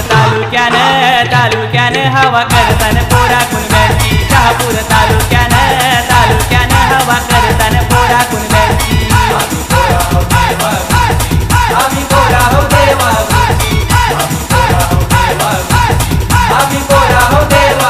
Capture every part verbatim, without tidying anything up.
तालुक्यानं तालुक्यानं हवा करताना पोरा कुणब्यांची शहापूर तालुक्यानं तालुक्यानं हवा करताना पोरा कुणब्यांची आम्ही पोरा हो देवा आम्ही पोरा हो देवा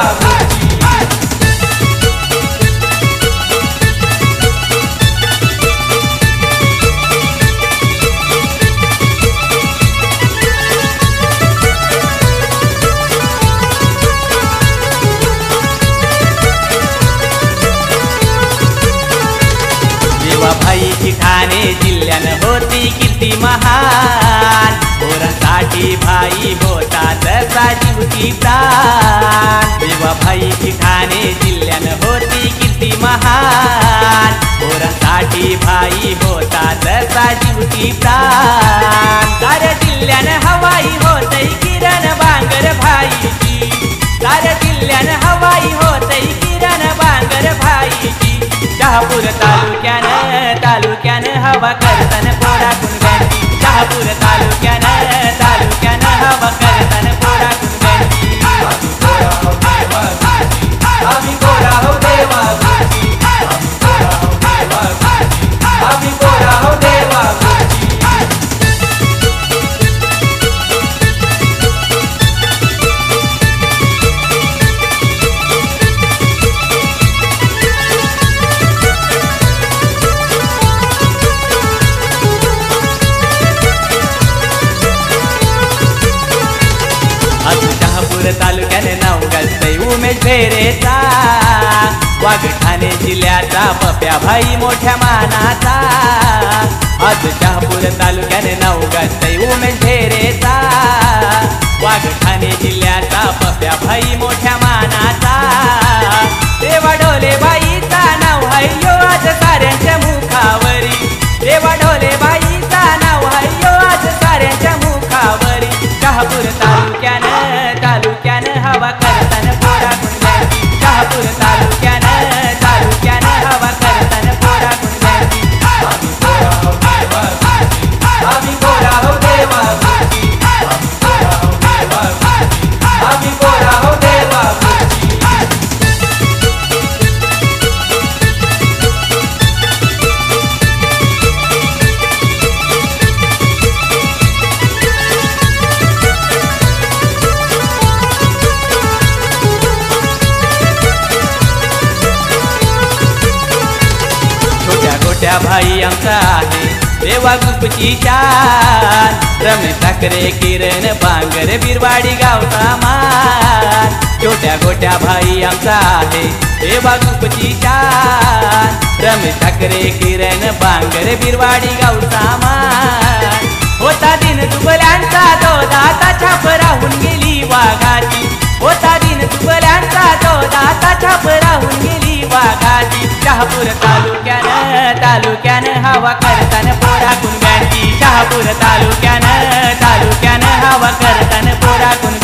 भाईची ठाणे जिल्ह्यानं होती किती महान पोरांसाठी भाई होता तसा जीव की प्राण देवा भाईची ठाणे जिल्ह्यानं होती किती महान पोरांसाठी भाई होता तसा जीव की प्राण साऱ्या जिल्ह्यानं हवाई होतई किरण बांगर भाईची साऱ्या जिल्ह्यानं हवाई होतई किरण बांगर भाईची शहापूर तालुक्यानं तालुक्यानं हवा करताना पोरा कुणब्यांची शहापूर तालुक्यानं तालुक्यानं हवा करताना पोरा कुणब्यांची आम्ही पोरा हो देवा आम्ही पोरा हो देवा तालुक्याने नाव गाजतय उमेश भेरेचा वाघ ठाणे जिल्ह्याचा पप्या भाई मोठ्या मानाचा आज शहापूर तालुक्याने नाव गाजतय उमेश भेरेचा वाघ ठाणे जिल्ह्याचा पप्या भाई मोठ्या मानाचा देवा ढोले बाईचा नाव हाय यो आज साऱ्यांच्या मुखावरी देवा ढोले बाईचा नाव हाय यो आज साऱ्यांच्या मुखावरी शहापूर तालुक्यानं तालुक्यानं हवा करताना पोरा कुणब्यांची शहापूर तालुक्यानं तालुक्यानं हवा करताना पोरा कुणब्यांची आम्ही पोरा हो देवा आम्ही पोरा हो देवा छोट्या भाई आमचा आहे देवा गुपची शान रमेश ठाकरे किरण बांगर बिरवाडी गावचा मान छोट्या गोट्या भाई आमचा आहे देवा गुपची शान रमेश ठाकरे किरण बांगर बिरवाडी गावचा मान होता दिन दुबल्यांचा तो दाता छाप राहून गेली वाघाची होता दिन दुबल्यांचा तो दाता छाप राहून गेली वाघाची शहापूर तालुक्यानं तालुक्यानं हवा करताना पोरा कुणब्यांची शहापूर तालुक्यानं तालुक्यानं हवा करताना पोरा कुण